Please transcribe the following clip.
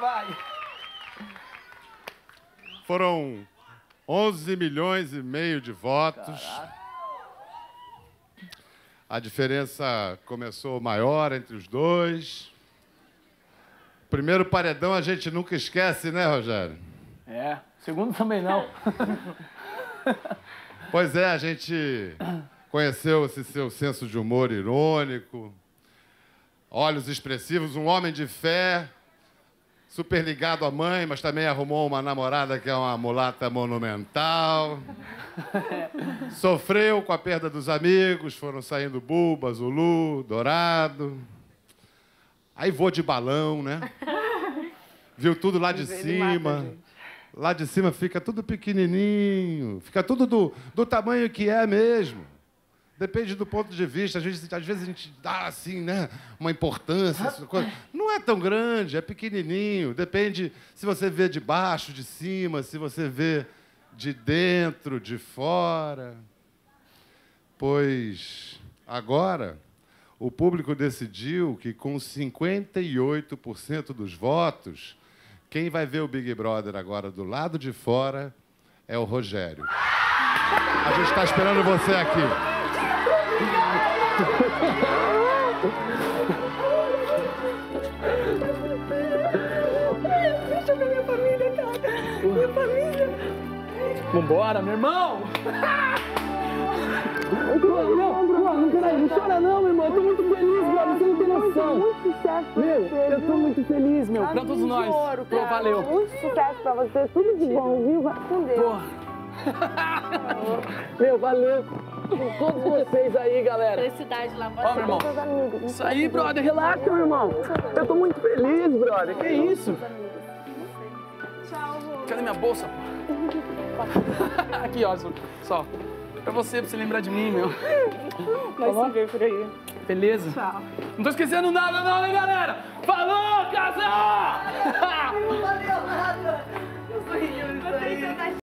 vai. Foram 11 milhões e meio de votos. Caraca. A diferença começou maior entre os dois. Primeiro paredão a gente nunca esquece, né, Rogério? É, segundo também não. Pois é, a gente conheceu esse seu senso de humor irônico, olhos expressivos, um homem de fé, super ligado à mãe, mas também arrumou uma namorada que é uma mulata monumental. Sofreu com a perda dos amigos, foram saindo Buba, Zulu, Dourado. Aí voou de balão, né? Viu tudo lá de cima. Lá de cima fica tudo pequenininho, fica tudo do tamanho que é mesmo. Depende do ponto de vista. Às vezes a gente dá, assim, né, uma importância. Essa coisa. Não é tão grande, é pequenininho. Depende se você vê de baixo, de cima, se você vê de dentro, de fora. Pois agora o público decidiu que, com 58% dos votos, quem vai ver o Big Brother agora do lado de fora é o Rogério. A gente está esperando você aqui. Deixa eu ver minha família, cara. Minha família. Vambora, meu irmão! Não chora não, meu irmão. Eu tô muito feliz, brother. Você não tem noção. Muito sucesso pra você. Eu tô muito feliz, meu. Pra todos nós. Ouro, Pô, valeu. Muito sucesso pra você. Tudo de bom, viu? Vai com Deus. Porra. Meu, valeu. Com todos vocês aí, galera. Felicidade lá Ó, meu irmão. Isso aí, brother. Relaxa, meu irmão. Eu tô muito feliz, brother. Que isso? Tchau, amor. Cadê minha bolsa, pô? Aqui, ó. Só. Pra você lembrar de mim, meu. Vai se ver por aí. Beleza? Tchau. Não tô esquecendo nada não, hein, galera? Falou!